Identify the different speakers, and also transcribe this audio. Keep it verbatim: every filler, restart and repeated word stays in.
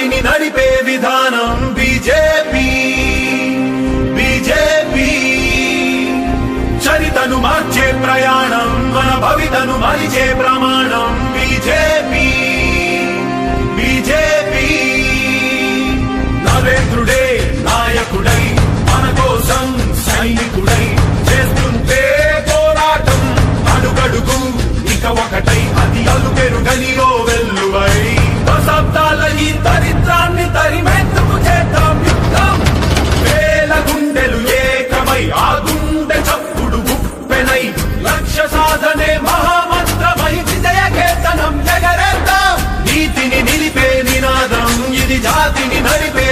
Speaker 1: జాతిని నడిపే విధానం బీజేపీ బీజేపీ చరితను మార్చే ప్రయాణం మన భవితను మలిచే ప్రమాణం బీజేపీ బీజేపీ నరేంద్రుడే నాయకుడై మన కోసం సైనికుడై చేస్తుంటే పోరాటం అడుగడుగు ఇక ఒకటై అది అలుపెరుగనిలో వెల్లువై దశాబ్దాల ఈ దరిద్రాన్ని తరిమేందుకు చేద్దాం యుద్ధం వేల గుండెలు ఏకమై ఆ గుండె చప్పుడు గుప్పెనై లక్ష్య సాధనే మహామంత్రమై విజయ కేతనం ఎగరేద్దాం నీతిని నిలిపే నినాదం ఇది జాతిని నడిపే